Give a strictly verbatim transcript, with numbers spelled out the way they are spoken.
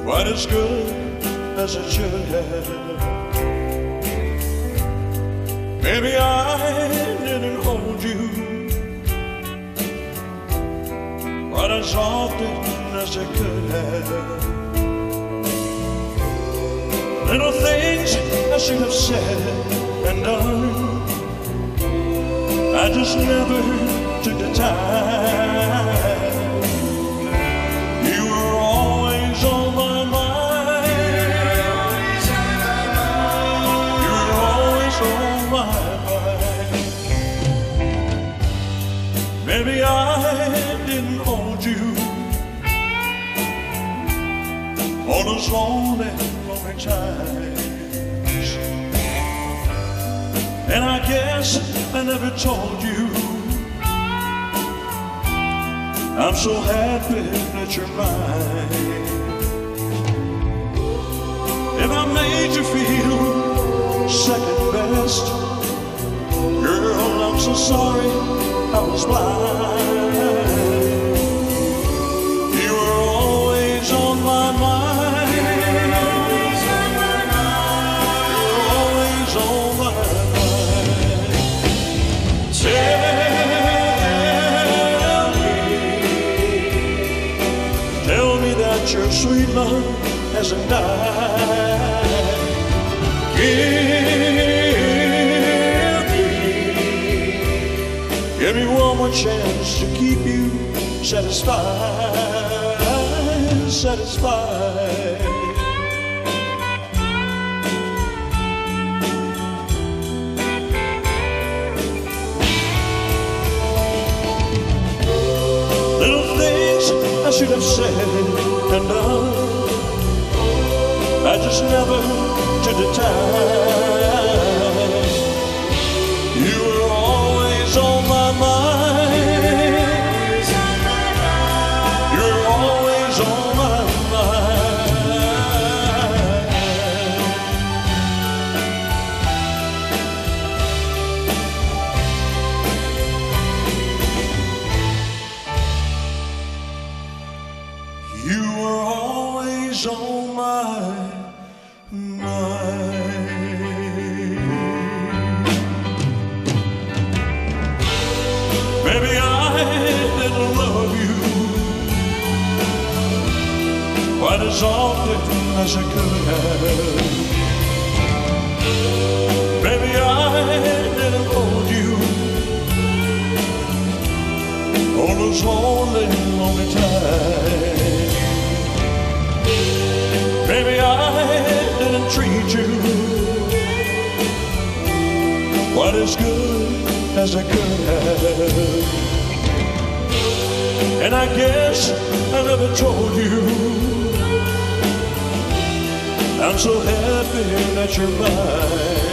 quite as good as it should have. Maybe I didn't hold you quite as often as I could have. Little things I should have said and done, I just never took the time. You were always on my mind. You were always on my mind. Maybe I didn't hold you all those lonely, lonely times. And I guess I never told you I'm so happy that you're mine. If I made you feel second best, girl, I'm so sorry I was blind. You were always on my mind. You were always on my mind. Tell your sweet love hasn't died. Give me, give me one more chance to keep you satisfied, satisfied. Little things I should have said and done, I just never took the time. You were always on my mind. You were always on my mind. You were always on my mind. Maybe I didn't love you quite as often as I could have. Maybe I didn't hold you all those lonely, lonely times. Maybe I didn't treat you quite as good as I could have. And I guess I never told you I'm so happy that you're mine.